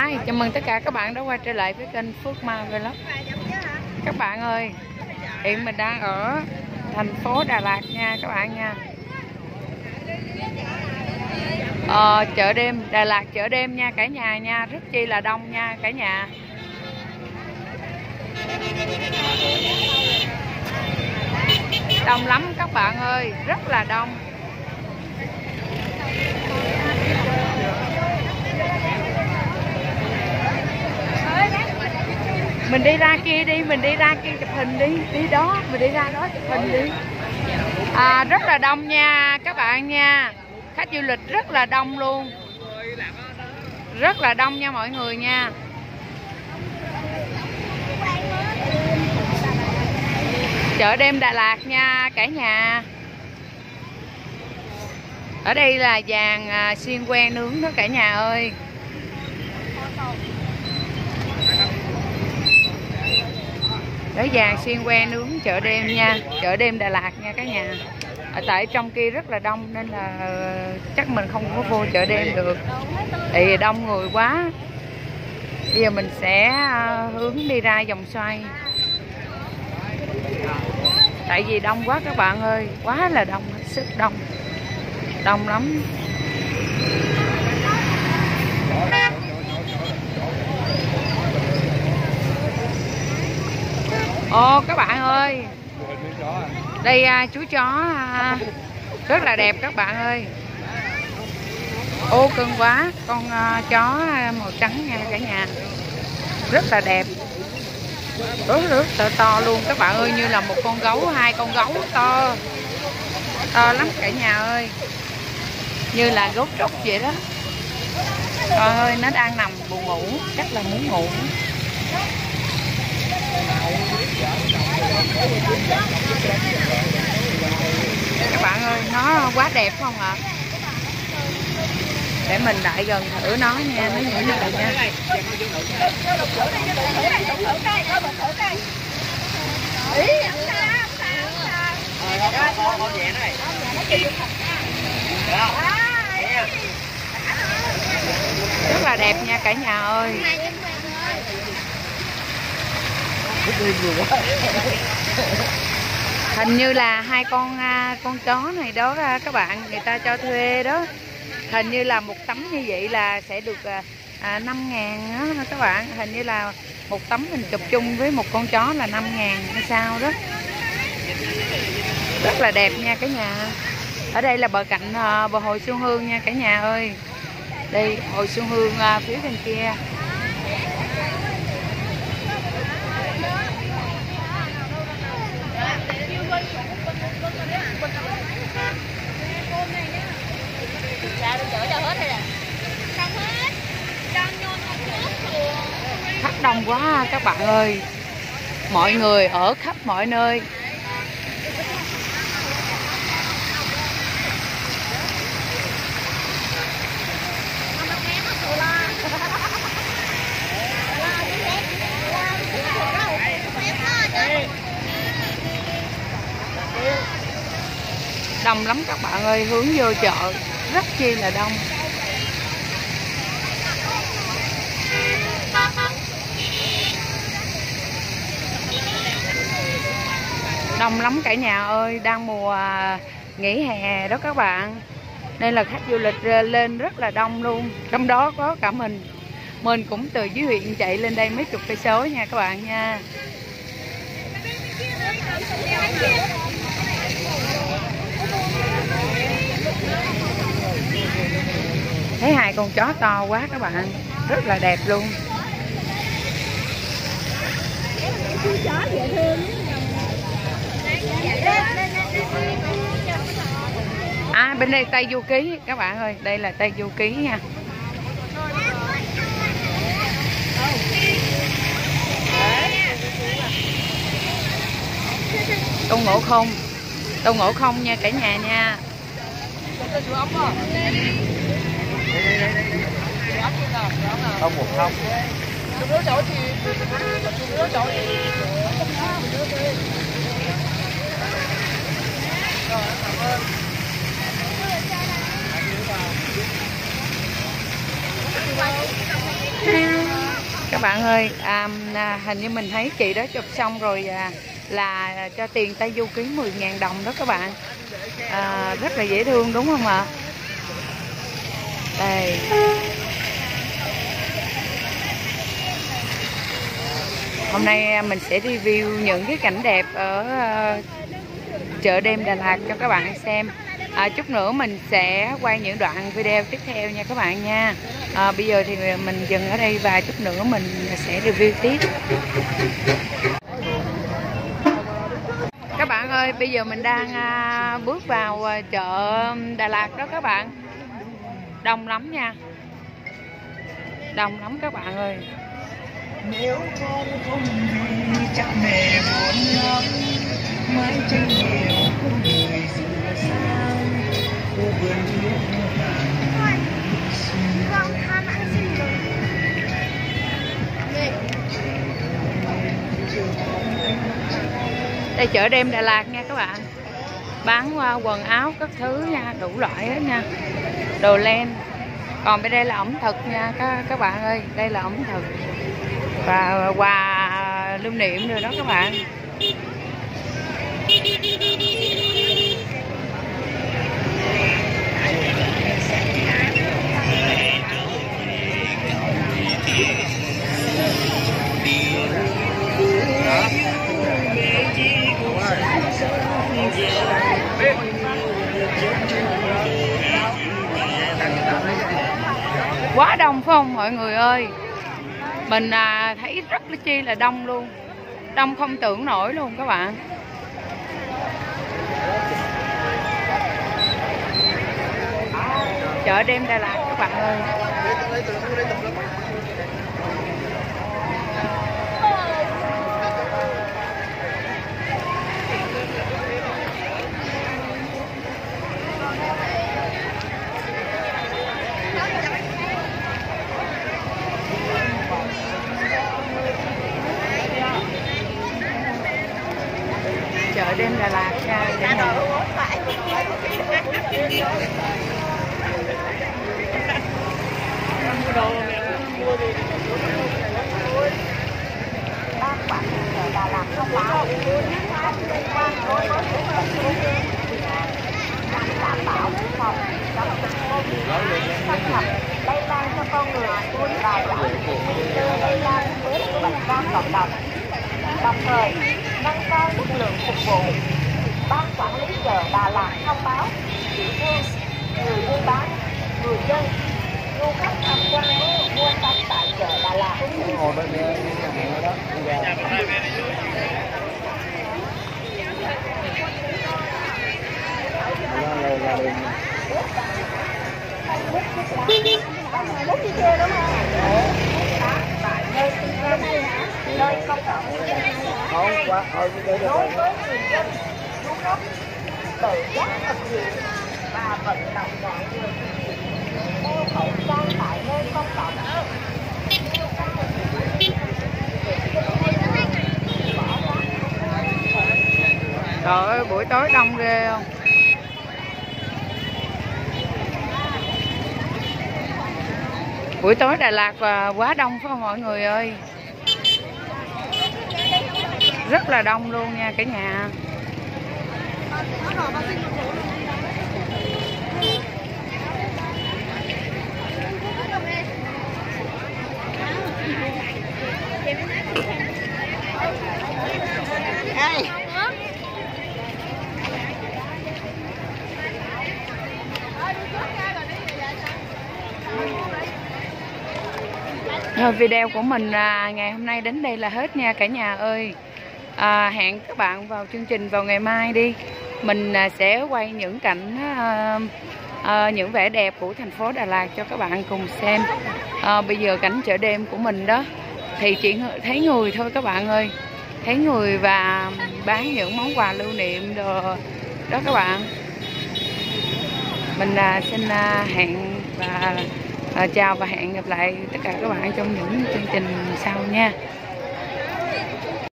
Hi, chào mừng tất cả các bạn đã quay trở lại với kênh Phước Mai Vlog. Các bạn ơi, hiện mình đang ở thành phố Đà Lạt nha các bạn nha. Chợ đêm Đà Lạt, chợ đêm nha cả nhà nha, rất chi là đông nha cả nhà. Đông lắm các bạn ơi, rất là đông. Mình đi ra kia đi, mình đi ra kia chụp hình đi, đi đó, mình đi ra đó chụp hình đi. Rất là đông nha các bạn nha. Khách du lịch rất là đông luôn. Rất là đông nha mọi người nha. Chợ đêm Đà Lạt nha cả nhà. Ở đây là vàng xiên que nướng đó cả nhà ơi. Đấy, vàng xiên que nướng chợ đêm nha, chợ đêm Đà Lạt nha cả nhà. Tại trong kia rất là đông nên là chắc mình không có vô chợ đêm được, tại vì đông người quá. Bây giờ mình sẽ hướng đi ra vòng xoay, tại vì đông quá các bạn ơi, quá là đông, sức đông, đông lắm. Ồ các bạn ơi, đây chú chó rất là đẹp các bạn ơi. Ô cưng quá, con chó màu trắng nha cả nhà, rất là đẹp, rất to luôn các bạn ơi, như là một con gấu, hai con gấu to lắm cả nhà ơi, như là gấu trúc vậy đó. Trời ơi, nó đang nằm buồn ngủ, chắc là muốn ngủ. Các bạn ơi, nó quá đẹp không ạ? Để mình lại gần thử nó nha, nó như thế nào nha. Rất là đẹp nha cả nhà ơi. Hình như là hai con chó này đó các bạn, người ta cho thuê đó. Hình như là một tấm như vậy là sẽ được 5.000 đó các bạn. Hình như là một tấm mình chụp chung với một con chó là 5.000 hay sao đó. Rất là đẹp nha cả nhà. Ở đây là bờ cạnh bờ hồ Xuân Hương nha cả nhà ơi. Đây hồ Xuân Hương phía bên kia. Khách đông quá các bạn ơi, mọi người ở khắp mọi nơi. Đông lắm các bạn ơi, hướng vô chợ rất chi là đông. Đông lắm cả nhà ơi, đang mùa nghỉ hè đó các bạn, nên là khách du lịch lên rất là đông luôn. Trong đó có cả mình cũng từ dưới huyện chạy lên đây mấy chục cây số nha các bạn nha. Thấy hai con chó to quá các bạn, rất là đẹp luôn. Bên đây Tây Du Ký các bạn ơi, đây là Tây Du Ký nha. Tôn Ngộ Không nha cả nhà nha. Không một không. Rồi, bạn ơi. Hình như mình thấy chị đó chụp xong rồi là cho tiền Tây Du Ký 10.000 đồng đó các bạn. Rất là dễ thương đúng không ạ? Đây. Hôm nay mình sẽ review những cái cảnh đẹp ở chợ đêm Đà Lạt cho các bạn xem. Chút nữa mình sẽ quay những đoạn video tiếp theo nha các bạn nha. Bây giờ thì mình dừng ở đây và chút nữa mình sẽ review tiếp. Các bạn ơi, bây giờ mình đang bước vào chợ Đà Lạt đó các bạn. Đông lắm nha. Đông lắm các bạn ơi. Nếu con không đi chắc mẹ buồn lắm, mãi tranh nhiều con người dịu sang cô vườn yêu đây chợ đêm Đà Lạt nha các bạn, bán quần áo các thứ nha, đủ loại hết nha, đồ len. Còn bên đây là ẩm thực nha các bạn ơi, đây là ẩm thực và quà lưu niệm rồi đó các bạn. Quá đông phải không mọi người ơi? Mình thấy rất là chi là đông luôn. Đông không tưởng nổi luôn các bạn. Chợ đêm Đà Lạt các bạn ơi. Chợ đêm Đà Lạt nha cả nhà. Ban quản lý chợ Đà Lạt thông báo liên quan đối với việc tập trung nhằm đảm bảo phòng chống dịch Covid xâm nhập lây lan cho con người và giảm nguy cơ lây lan với bệnh ra cộng đồng, đồng thời nâng cao chất lượng phục vụ. Ban quản lý chợ Đà Lạt thông báo tiểu thương, người buôn bán, người dân, du khách tham quan mua sắm tại chợ Đà Lạt. Nơi công cộng đối với người dân, du khách tự giác thực hiện và vận động mọi người đeo khẩu trang tại nơi công cộng. Trời ơi, buổi tối đông ghê không? Buổi tối Đà Lạt quá đông phải không mọi người ơi? Rất là đông luôn nha cả nhà. Rồi, video của mình ngày hôm nay đến đây là hết nha cả nhà ơi. Hẹn các bạn vào chương trình vào ngày mai đi. Mình sẽ quay những cảnh những vẻ đẹp của thành phố Đà Lạt cho các bạn cùng xem. Bây giờ cảnh chợ đêm của mình đó thì chỉ thấy người thôi các bạn ơi, thấy người và bán những món quà lưu niệm đồ đó các bạn. Mình xin hẹn và chào và hẹn gặp lại tất cả các bạn trong những chương trình sau nha.